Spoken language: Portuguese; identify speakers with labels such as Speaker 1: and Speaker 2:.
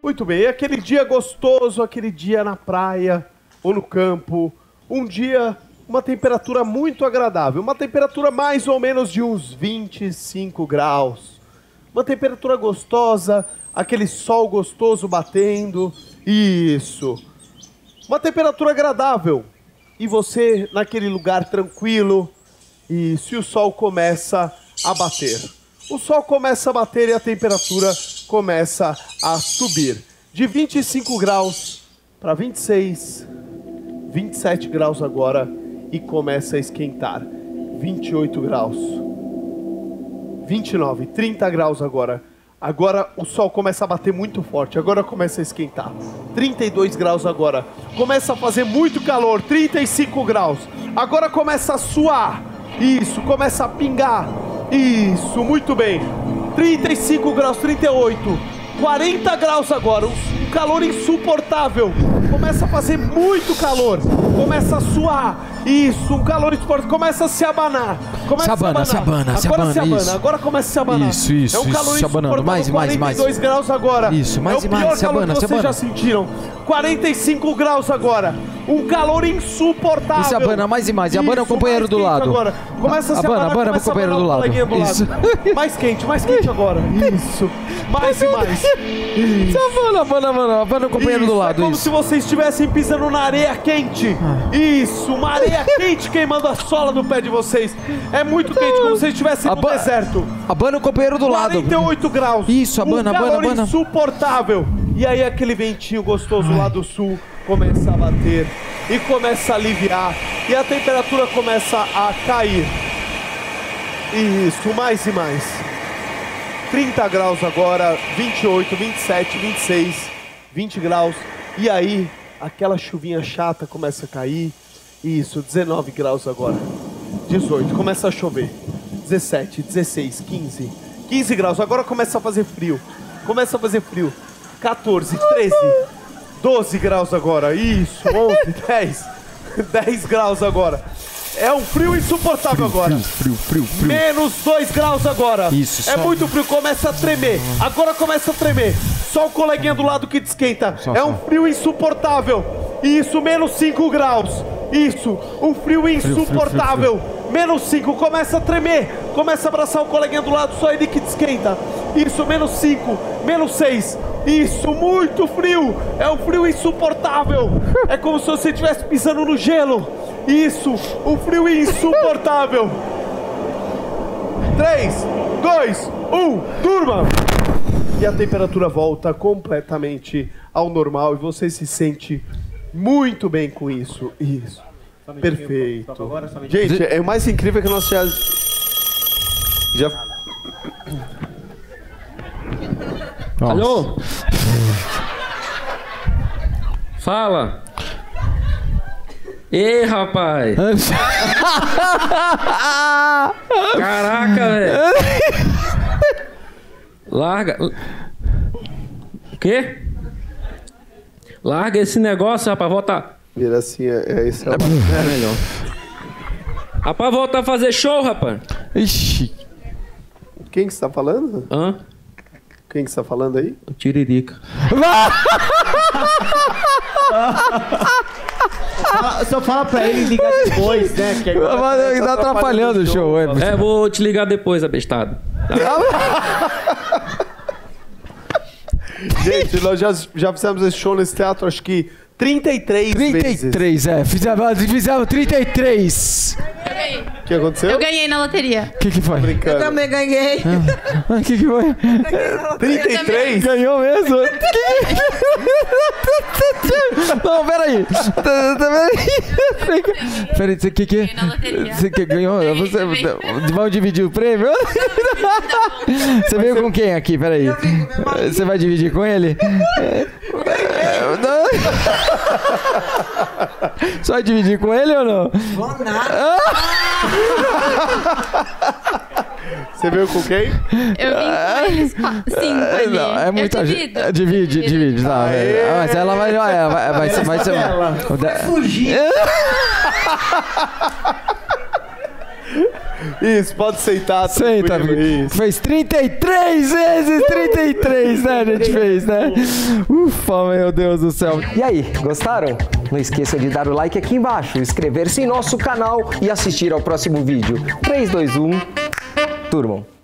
Speaker 1: Muito bem, aquele dia gostoso, aquele dia na praia ou no campo, um dia, uma temperatura muito agradável, uma temperatura mais ou menos de uns 25 graus, uma temperatura gostosa, aquele sol gostoso batendo, isso, uma temperatura agradável, e você naquele lugar tranquilo, e se o sol começa a bater. O sol começa a bater e a temperatura começa a subir. De 25 graus para 26, 27 graus agora e começa a esquentar. 28 graus, 29, 30 graus agora. Agora o sol começa a bater muito forte, agora começa a esquentar. 32 graus agora, começa a fazer muito calor, 35 graus. Agora começa a suar, isso, começa a pingar. Isso, muito bem. 35 graus, 38, 40 graus agora, um calor insuportável. Começa a fazer muito calor, começa a suar. Isso, um calor insuportável, começa a se abanar. Começa
Speaker 2: agora se abana,
Speaker 1: isso. Agora começa a se abanar.
Speaker 2: Isso,
Speaker 1: é um calor
Speaker 2: se abanando, mais,
Speaker 1: 42 graus agora.
Speaker 2: Isso, mais
Speaker 1: é o pior calor que vocês já sentiram. 45 graus agora. Um calor insuportável.
Speaker 2: E se abana mais e mais. E abana o companheiro do lado.
Speaker 1: Agora. Começa a se abanar.
Speaker 2: Abana o companheiro do lado.
Speaker 1: Isso. Mais quente agora. Isso. Mais e mais.
Speaker 2: Isso. Abana o companheiro do lado.
Speaker 1: É como se vocês estivessem pisando na areia quente. Isso. Uma areia quente queimando a sola do pé de vocês. É muito quente, como se vocês estivessem no deserto.
Speaker 2: Abana o companheiro do lado.
Speaker 1: 48 graus.
Speaker 2: Isso, abana,
Speaker 1: calor insuportável. E aí aquele ventinho gostoso lá do sul começa a bater e começa a aliviar e a temperatura começa a cair. Isso, mais e mais. 30 graus agora, 28, 27, 26, 20 graus. E aí aquela chuvinha chata começa a cair. Isso, 19 graus agora. 18, começa a chover. 17, 16, 15. 15 graus, agora começa a fazer frio. 14, 13, 12 graus agora. Isso, 11, 10. 10 graus agora. É um frio insuportável agora.
Speaker 2: Frio.
Speaker 1: Menos 2 graus agora.
Speaker 2: Isso,
Speaker 1: é muito frio, começa a tremer. Agora começa a tremer. Só o coleguinha do lado que te esquenta. É um frio insuportável. Isso, menos 5 graus. Isso, um frio insuportável. Menos 5, começa a tremer. Começa a abraçar o coleguinha do lado, só ele que te esquenta. Isso, menos 5, menos 6. Isso, muito frio. É um frio insuportável. É como se você estivesse pisando no gelo. Isso, um frio insuportável. 3, 2, 1, durma. E a temperatura volta completamente ao normal e você se sente muito bem com isso. Isso. Perfeito. Gente, é o mais incrível que nós já...
Speaker 3: Alô? Fala. Ei, rapaz. Caraca, velho. Larga. O quê? Larga esse negócio, rapaz. Volta.
Speaker 1: Vira assim, esse é
Speaker 3: melhor. Rapaz, volta a fazer show, rapaz.
Speaker 2: Ixi.
Speaker 1: Quem que você tá falando?
Speaker 3: Hã?
Speaker 1: Quem que você tá falando aí?
Speaker 3: O Tiririca.
Speaker 4: Só fala pra ele ligar depois, né? Que
Speaker 2: Mas tá atrapalhando o show.
Speaker 3: Vou te ligar depois, abestado.
Speaker 1: Gente, nós já fizemos esse show nesse teatro, acho que 33 vezes.
Speaker 2: 33, fizemos 33.
Speaker 1: O que aconteceu?
Speaker 5: Eu ganhei na loteria.
Speaker 2: O que foi?
Speaker 4: Eu também ganhei.
Speaker 2: O que foi?
Speaker 1: 33?
Speaker 2: Ganhou mesmo? Não, peraí. Peraí, você que você que ganhou? Vamos dividir o prêmio? Você veio com quem aqui? Peraí. Você vai dividir com ele? Você vai dividir com ele ou não?
Speaker 4: Vou nada.
Speaker 1: Você veio com quem?
Speaker 5: Eu vim com eles 5 ali.
Speaker 2: Não, é muita gente.
Speaker 5: Divide.
Speaker 2: Divide, tá. Mas ela vai ser.
Speaker 4: Vai fugir.
Speaker 1: Isso, pode sentar.
Speaker 2: Senta,
Speaker 1: Isso.
Speaker 2: fez 33 vezes 33, né? A gente fez, né? Ufa, meu Deus do céu.
Speaker 6: E aí, gostaram? Não esqueça de dar o like aqui embaixo, inscrever-se em nosso canal e assistir ao próximo vídeo. 3, 2, 1, turmam.